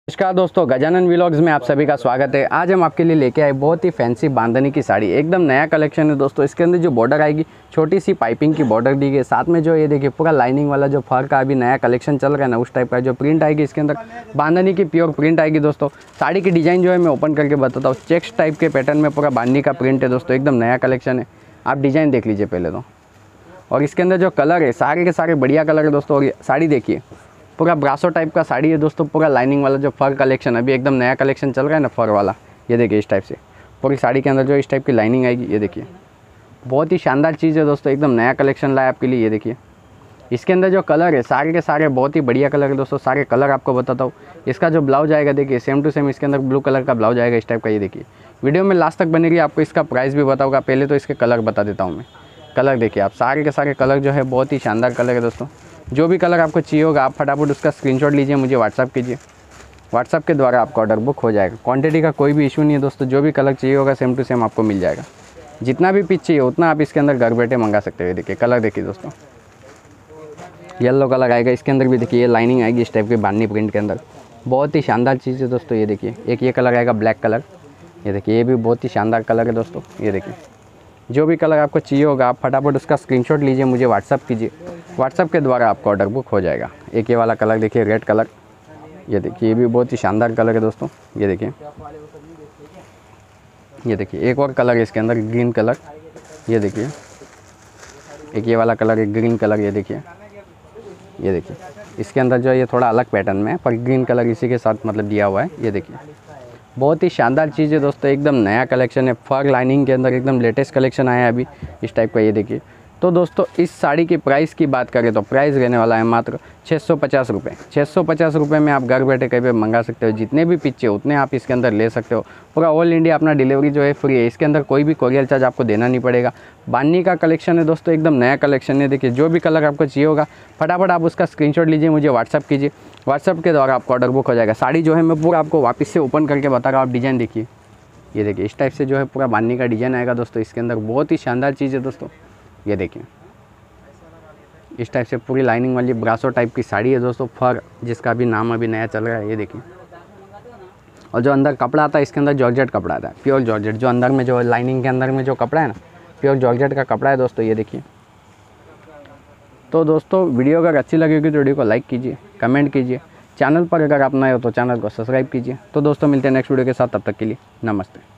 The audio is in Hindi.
नमस्कार दोस्तों, गजानन व्लॉग्स में आप सभी का स्वागत है। आज हम आपके लिए लेके आए बहुत ही फैंसी बांधनी की साड़ी। एकदम नया कलेक्शन है दोस्तों। इसके अंदर जो बॉर्डर आएगी, छोटी सी पाइपिंग की बॉर्डर दी गई, साथ में जो ये देखिए पूरा लाइनिंग वाला जो फर का अभी नया कलेक्शन चल रहा है ना, उस टाइप का जो प्रिंट आएगी इसके अंदर बांधनी की प्योर प्रिंट आएगी दोस्तों। साड़ी की डिज़ाइन जो है मैं ओपन करके बताता हूँ। चेक्स टाइप के पैटर्न में पूरा बांधनी का प्रिंट है दोस्तों। एकदम नया कलेक्शन है, आप डिज़ाइन देख लीजिए पहले तो। और इसके अंदर जो कलर है सारे के सारे बढ़िया कलर है दोस्तों। और साड़ी देखिए, पूरा ब्रासो टाइप का साड़ी है दोस्तों। पूरा लाइनिंग वाला जो फर कलेक्शन अभी एकदम नया कलेक्शन चल रहा है ना, फर वाला, ये देखिए इस टाइप से पूरी साड़ी के अंदर जो इस टाइप की लाइनिंग आएगी, ये देखिए बहुत ही शानदार चीज़ है दोस्तों। एकदम नया कलेक्शन लाया आपके लिए। ये देखिए इसके अंदर जो कलर है सारे के सारे बहुत ही बढ़िया कलर है दोस्तों। सारे कलर आपको बताता हूँ। इसका जो ब्लाउज आएगा देखिए सेम टू सेम इसके अंदर ब्लू कलर का ब्लाउज आएगा इस टाइप का। ये देखिए वीडियो में लास्ट तक बनेगी, आपको इसका प्राइस भी बताऊँगा। पहले तो इसके कलर बता देता हूँ मैं। कलर देखिए आप, सारे के सारे कलर जो है बहुत ही शानदार कलर है दोस्तों। जो भी कलर आपको चाहिए होगा आप फटाफट उसका स्क्रीनशॉट लीजिए, मुझे व्हाट्सअप कीजिए। व्हाट्सअप के द्वारा आपका ऑर्डर बुक हो जाएगा। क्वांटिटी का कोई भी इशू नहीं है दोस्तों। जो भी कलर चाहिए होगा सेम टू सेम आपको मिल जाएगा। जितना भी पीस चाहिए उतना आप इसके अंदर घर बैठे मंगा सकते हो। देखिए कलर देखिए दोस्तों, येलो कलर आएगा इसके अंदर भी। देखिए ये लाइनिंग आएगी इस टाइप की बांधनी प्रिंट के अंदर। बहुत ही शानदार चीज़ है दोस्तों। ये देखिए एक ये कलर आएगा ब्लैक कलर। ये देखिए ये भी बहुत ही शानदार कलर है दोस्तों। ये देखिए जो भी कलर आपको चाहिए होगा आप फटाफट उसका स्क्रीनशॉट लीजिए, मुझे व्हाट्सअप कीजिए। व्हाट्सअप के द्वारा आपका ऑर्डर बुक हो जाएगा। एक ये वाला कलर देखिए रेड कलर। ये देखिए ये भी बहुत ही शानदार कलर है दोस्तों। ये देखिए एक और कलर है इसके अंदर ग्रीन कलर। ये देखिए एक ये वाला कलर है ग्रीन कलर। ये देखिए इसके अंदर जो है ये थोड़ा अलग पैटर्न में है, पर ग्रीन कलर इसी के साथ मतलब दिया हुआ है। ये देखिए बहुत ही शानदार चीज़ है दोस्तों। एकदम नया कलेक्शन है, फर लाइनिंग के अंदर एकदम लेटेस्ट कलेक्शन आया है अभी इस टाइप का। ये देखिए तो दोस्तों इस साड़ी की प्राइस की बात करें तो प्राइस रहने वाला है मात्र 650 रुपये। 650 रुपये में आप घर बैठे कहीं पे मंगा सकते हो। जितने भी पिक्चर उतने आप इसके अंदर ले सकते हो। पूरा ऑल इंडिया अपना डिलीवरी जो है फ्री है। इसके अंदर कोई भी कोरियर चार्ज आपको देना नहीं पड़ेगा। बांधनी का कलेक्शन है दोस्तों, एकदम नया कलेक्शन है। देखिए जो भी कलर आपको चाहिए होगा फटाफट आप उसका स्क्रीनशॉट लीजिए, मुझे व्हाट्सअप कीजिए। व्हाट्सअप के द्वारा आपका ऑर्डर बुक हो जाएगा। साड़ी जो है मैं पूरा आपको वापस से ओपन करके बता रहा हूँ। आप डिज़ाइन देखिए, ये देखिए इस टाइप से जो है पूरा बांधनी का डिज़ाइन आएगा दोस्तों। इसके अंदर बहुत ही शानदार चीज़ है दोस्तों। ये देखिए इस टाइप से पूरी लाइनिंग वाली ब्रासो टाइप की साड़ी है दोस्तों। फर जिसका भी नाम अभी नया चल रहा है। ये देखिए और जो अंदर कपड़ा आता है इसके अंदर जॉर्जेट कपड़ा आता है, प्योर जॉर्जेट। जो अंदर में जो लाइनिंग के अंदर में जो कपड़ा है ना, प्योर जॉर्जेट का कपड़ा है दोस्तों। ये देखिए तो दोस्तों वीडियो अगर अच्छी लगेगी तो वीडियो को लाइक कीजिए, कमेंट कीजिए। चैनल पर अगर आप नए हो तो चैनल को सब्सक्राइब कीजिए। तो दोस्तों मिलते हैं नेक्स्ट वीडियो के साथ, तब तक के लिए नमस्ते।